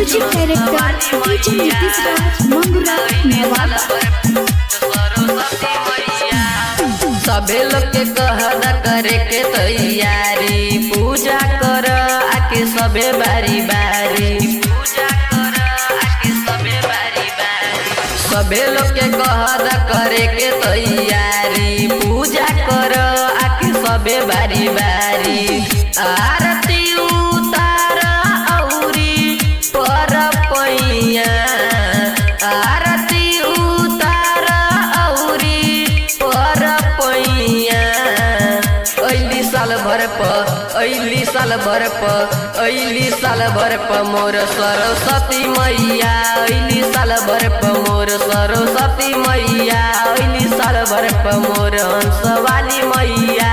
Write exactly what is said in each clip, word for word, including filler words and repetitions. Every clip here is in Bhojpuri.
Music director DJ Nitish Raj Mangura Nawada. सबे लोग के कहदा करे के तैयारी, पूजा कर आके सबे बारी बारी, पूजा कर आके सबे बारी बारी। सबे लोग के कहदा करे के तैयारी, पूजा कर आके सबे बारी बारी। आरती उतार औरी पर पैया, आरती उतार औरी पर पैया। अइली साल भर प अइली साल भर प अइली साल भर प मोर सरस्वती मैया, अइली साल भर प मोर सरस्वती मैया, अइली साल भर प मोर हंसवाली मैया।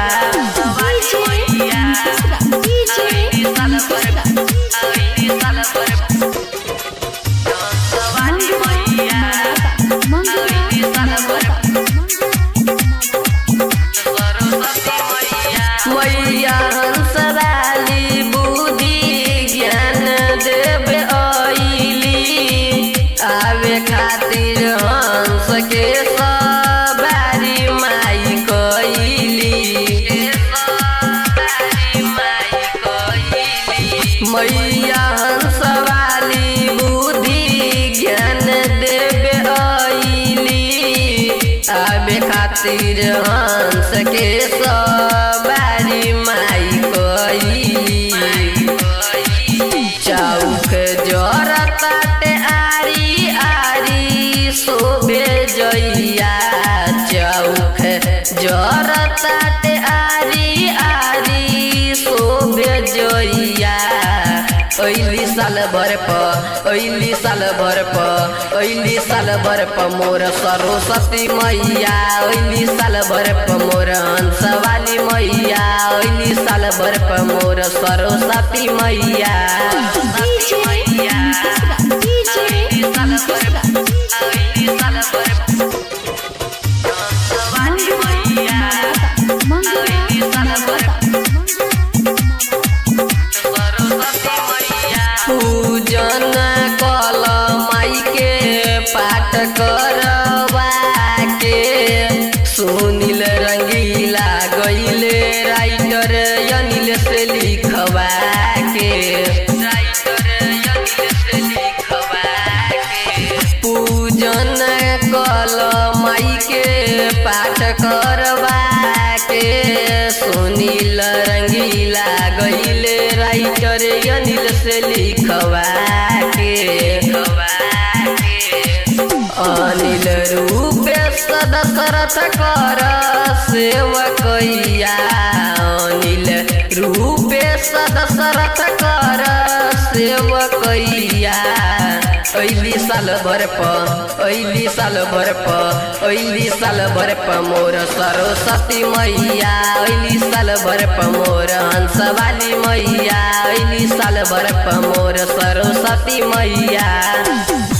मैया हंसवाली बुद्धि ज्ञान देवे अइली, आवे खातिर हंस के सवारी माई कइली। मैया हंसवाली बुद्धि ज्ञान देवे अइली, आवे खातिर हंस के सवारी माई कइली। चौक जरताटे आरी आरी शोभे जइया, चौक जरताटे आरी आरी शोभे जइया। अइली साल भर प अइली साल भर प अइली साल भर प मोर सरस्वती मैया, अइली साल भर प मोर हंसवाली मैया, अइली साल भर प मोर सरस्वती मैया। पूजन कल माई के पाठ करवा के, सुनील रंगीला गईले राइटर अनिल से लिखवा के, राइटर अनिल से लिखवा के। पूजन कल माई के पाठ करवा के, सुनील रंगीला गईले राइटर अनिल से लिखवा के। अनिल रूपे दशरथ कर सेवकैया, अनिल रूपे दशरथ कर सेवकैया। अइली साल भर प अइली साल भर प अइली साल भर प मोर सरस्वती मैया, अइली साल भर प मोर हंसवाली मैया, अइली साल भर प मोर सरस्वती मैया।